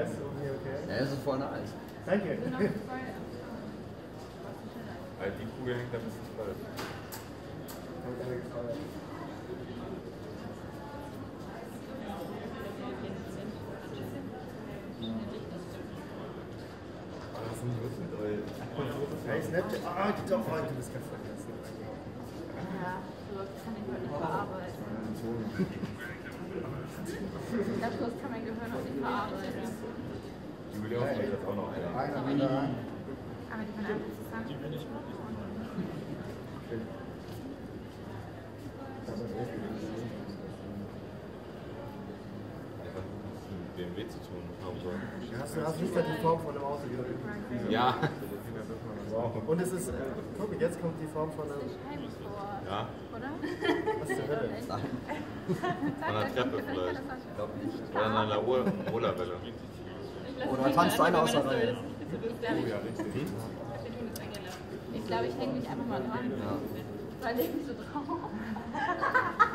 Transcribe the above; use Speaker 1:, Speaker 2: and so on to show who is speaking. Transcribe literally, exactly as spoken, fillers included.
Speaker 1: Ja, ist okay, okay.
Speaker 2: Ja, das ist voll nice.
Speaker 1: Danke.
Speaker 3: Die
Speaker 4: Kugel hängt da ein bisschen falsch.
Speaker 1: Hey, Snapchat. Ah, die doch heute, du bist ganz vergessen.
Speaker 3: Ja, so kann ich heute nicht verarbeiten. Ich glaube, das kann mein Gehirn auch nicht verarbeiten.
Speaker 4: Die will ich auch jetzt auch noch.
Speaker 1: Einer wieder rein.
Speaker 3: Aber die waren einfach zusammen. Die bin ich noch nicht.
Speaker 4: B M W zu tun haben soll.
Speaker 1: Hast du hast nicht gerade die Form von einem Auto wieder?
Speaker 4: Ja.
Speaker 1: Und es ist, äh, guck, jetzt kommt die Form von einem...
Speaker 4: Ja.
Speaker 3: Oder?
Speaker 1: Was zur Hölle?
Speaker 4: Von einer Treppe vielleicht. Oder an einer Rollerwelle.
Speaker 2: Oder tanzt einer aus der Reihe.
Speaker 4: Oh ja, richtig.
Speaker 3: Ich glaube, ich hänge mich einfach mal dran.
Speaker 2: Ja.
Speaker 3: Weil ich mich so drauf.